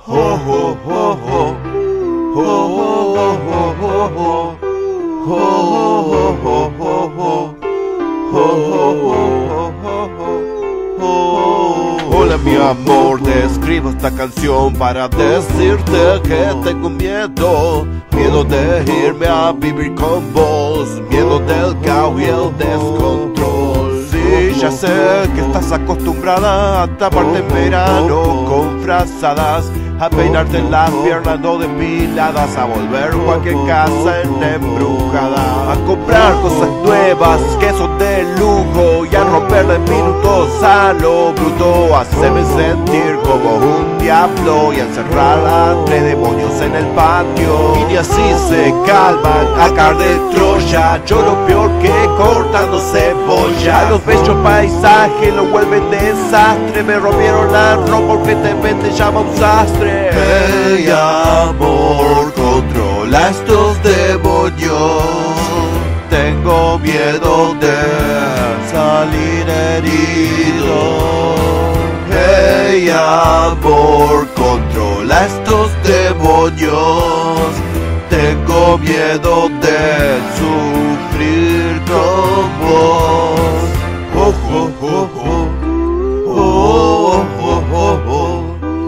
Hola mi amor, te escribo esta canción para decirte que tengo miedo. Miedo de irme a vivir con vos, miedo del caos y el descontrol. Sí, ya sé que estás acostumbrada a taparte en verano con frazadas, a peinarte las piernas no depiladas, a volver cualquier casa en embrujada, a comprar cosas nuevas que son de lujo y a romperle minutos a lo bruto, hacerme sentir como un diablo y a encerrar entre demonios en el patio. Y ni así se calman a caer de Troya, yo lo peor que cortando cebolla. Los bellos paisajes lo vuelven desastre, me rompieron la ropa urgentemente llama un sastre. Hey amor, controla estos demonios. Tengo miedo de salir herido. Hey amor, controla estos demonios. Tengo miedo de sufrir con vos. Oh, oh, oh, oh. Oh, oh, oh, oh.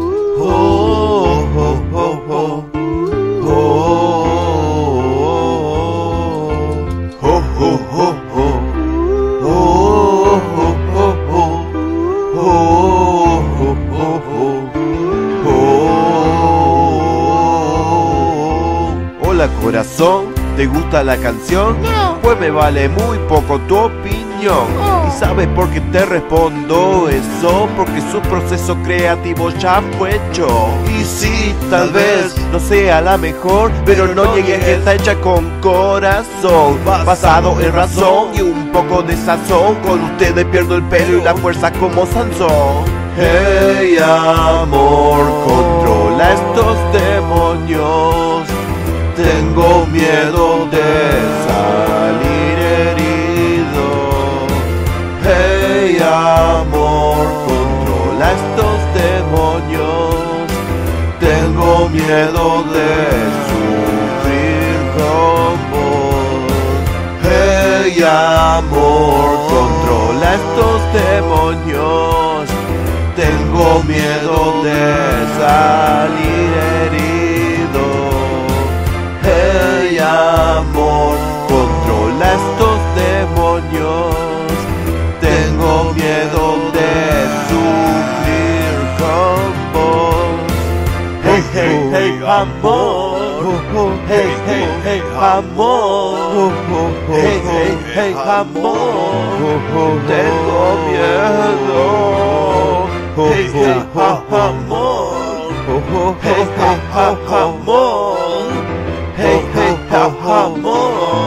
Hola corazón, ¿te gusta la canción? No. Pues me vale muy poco tu opinión. ¿Y sabes por qué te respondo eso? Porque su proceso creativo ya fue hecho. Y sí, tal vez no sea la mejor, pero no niegues que está hecha con corazón, basado en razón y un poco de sazón. Con ustedes pierdo el pelo y la fuerza como Sansón. Hey amor, Controla estos demonios. tengo miedo de salir herido. Hey amor, Controla estos demonios. tengo miedo de sufrir con vos. Hey amor, Controla estos demonios. tengo miedo de salir herido. Hey amor, Controla estos demonios. tengo miedo de sufrir con vos. Hey, hey, hey, amor. Hey, hey, hey, amor. Hey, hey, hey, amor. Tengo miedo. Hey, hey, amor. Hey, hey, amor. Hey, hey, amor.